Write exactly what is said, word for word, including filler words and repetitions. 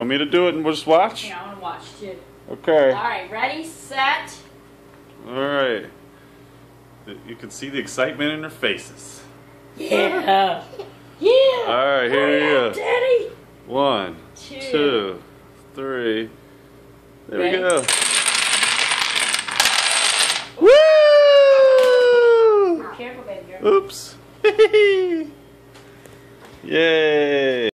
Want me to do it and we'll just watch? Yeah, I want to watch too. Okay. Alright, ready, set. Alright. You can see the excitement in their faces. Yeah. Yeah. Alright, here Hurry we up, go. Daddy. One, Two. two, three. There Ready? we go. Woo! Careful, baby girl. Oops. Yay.